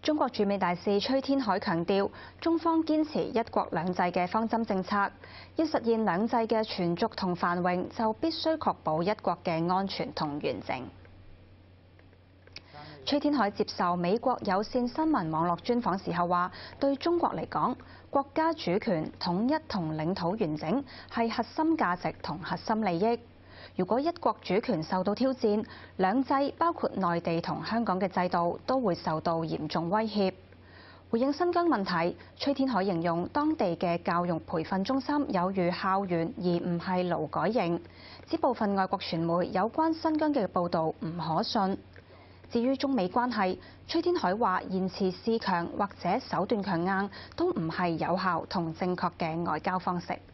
中國駐美大使崔天凱強調，中方堅持一國兩制嘅方針政策，要實現兩制嘅存續同繁榮，就必須確保一國嘅安全同完整。崔天凱接受美國有線新聞網絡專訪時候話，對中國嚟講，國家主權、統一同領土完整係核心價值同核心利益。如果一國主權受到挑戰，兩制包括內地同香港嘅制度都會受到嚴重威脅。回應新疆問題，崔天凱形容當地嘅教育培訓中心有如校園，而唔係勞改營。指部分外國傳媒有關新疆嘅報導唔可信。至於中美關係，崔天凱話言辭示強或者手段強硬都唔係有效同正確嘅外交方式。